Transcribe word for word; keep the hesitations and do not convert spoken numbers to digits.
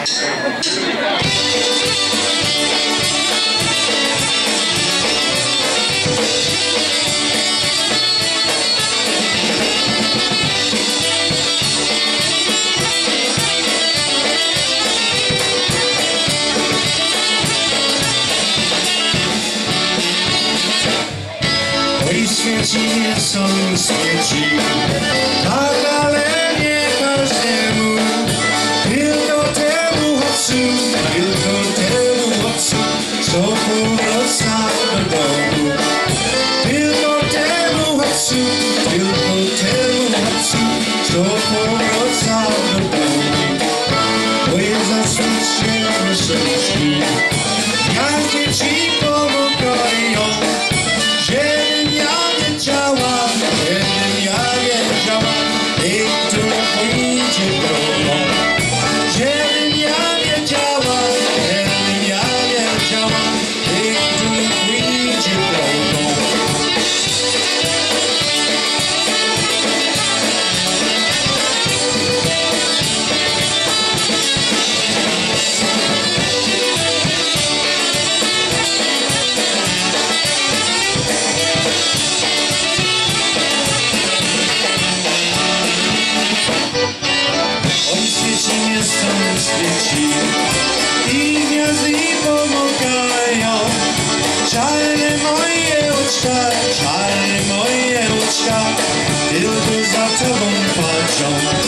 Świeci nie są świeci, tak, ale nie każdemu. Tylko temu chłopcu, tylko temu chłopcu, co powraca do domu. Tylko temu chłopcu, tylko temu chłopcu, co powraca do domu. Bo jest zasłużenie wesołości, jak dzieci pomagają. Żebym ja wiedziała, żebym ja wiedziała, kto pójdzie drogą. Żebym ja wiedziała, żebym ja wiedziała, kto pójdzie drogą. Świeci i gwiazdy pomagają. Czarne moje oczka, czarne moje oczka, tylko za tobą patrzą.